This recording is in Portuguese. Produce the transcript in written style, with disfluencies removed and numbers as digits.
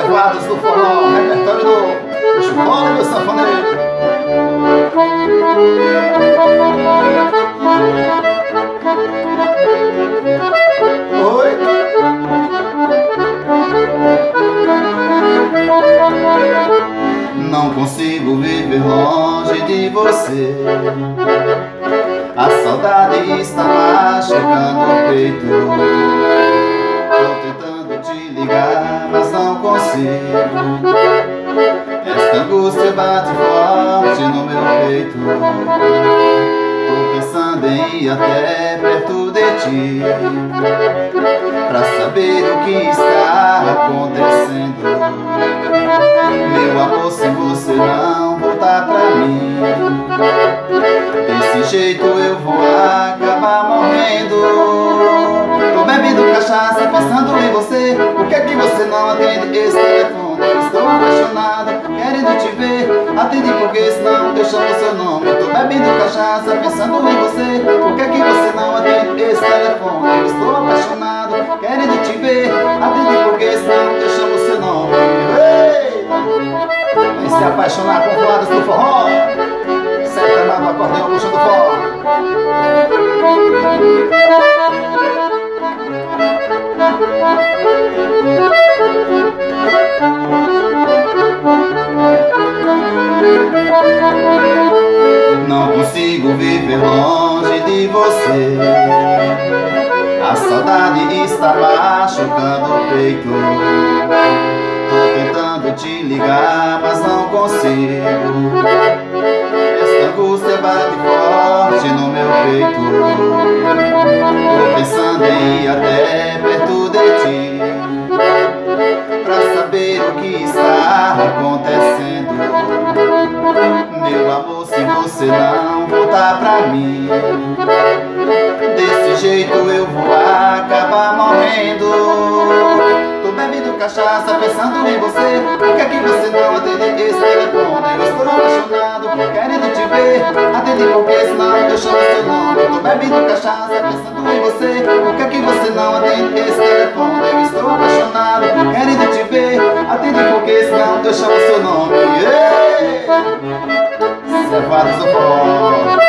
Reservados do forró, repertório do Chupone, meu sanfoneiro. Oi. Não consigo viver longe de você. A saudade está machucando o peito. Tô tentando te ligar, mas não consigo. Esta angústia bate forte no meu peito. Tô pensando em ir até perto de ti, pra saber o que está acontecendo. Meu amor, se você não voltar pra mim, desse jeito eu vou acabar morrendo. Tô bebendo cachaça pensando em você. Por que é que você não atende esse telefone? Eu estou apaixonado, querendo te ver. Atende porque senão eu chamo seu nome. Tô bebendo cachaça pensando em você. Por que é que você não atende esse telefone? Eu estou apaixonado, querendo te ver. Atende porque senão eu chamo seu nome. Ei! Vem se apaixonar com voadas do forró. Senta lá no acordeão puxando forró. Não consigo viver longe de você. A saudade está machucando o peito. Tô tentando te ligar, mas não consigo. Esta angústia bate forte no meu peito. Tô pensando em ir até perto de ti, pra saber o que está acontecendo. Meu amor, se você não voltar pra mim, desse jeito eu vou acabar morrendo. Tô bebendo cachaça pensando em você. Por que é que você não atende esse telefone? Eu estou apaixonado, querendo te ver. Atende porque senão eu chamo seu nome. Tô bebendo cachaça pensando em você. Por que é que você não atende esse telefone? Eu estou apaixonado, querendo te ver. Atende porque senão eu chamo seu nome. Reservados do forró.